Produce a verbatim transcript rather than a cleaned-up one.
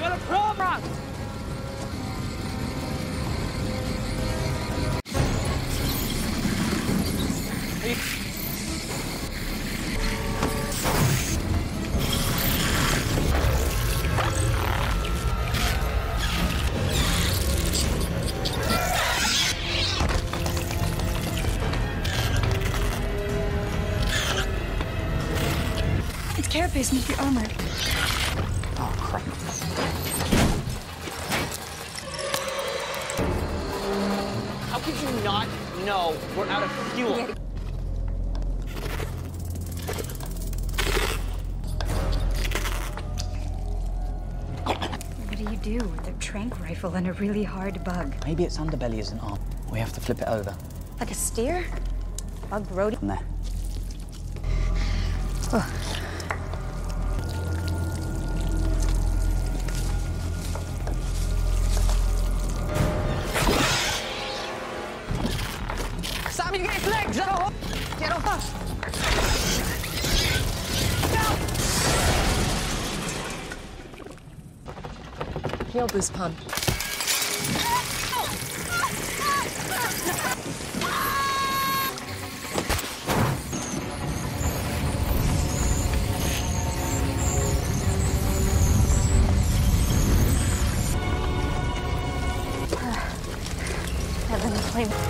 got a problem! Its carapace must be armored. Oh, crap. How could you not know we're out of fuel? What do you do with a tranq rifle and a really hard bug? Maybe its underbelly isn't armed. We have to flip it over. Like a steer? Bug roadie? From there. Oh. Sam, you get his legs! Get off! Get off! Heal boost pump. Heaven flame.